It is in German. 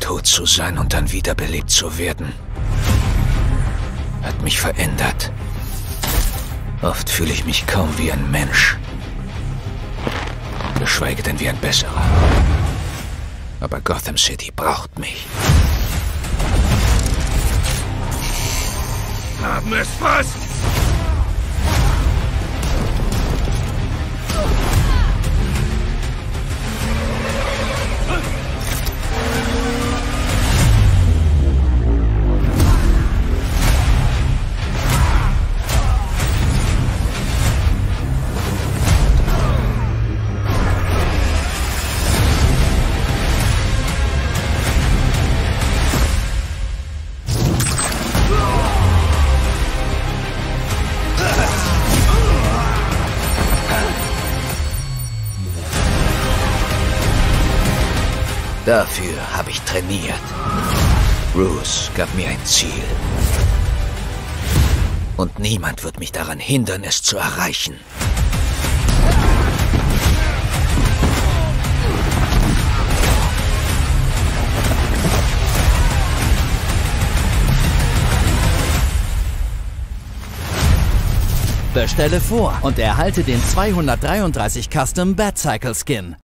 tot zu sein und dann wiederbelebt zu werden, hat mich verändert. Oft fühle ich mich kaum wie ein Mensch, geschweige denn wie ein besserer. Aber Gotham City braucht mich. Haben es fast! Dafür habe ich trainiert. Bruce gab mir ein Ziel. Und niemand wird mich daran hindern, es zu erreichen. Bestelle vor und erhalte den 233 Custom Batcycle Skin.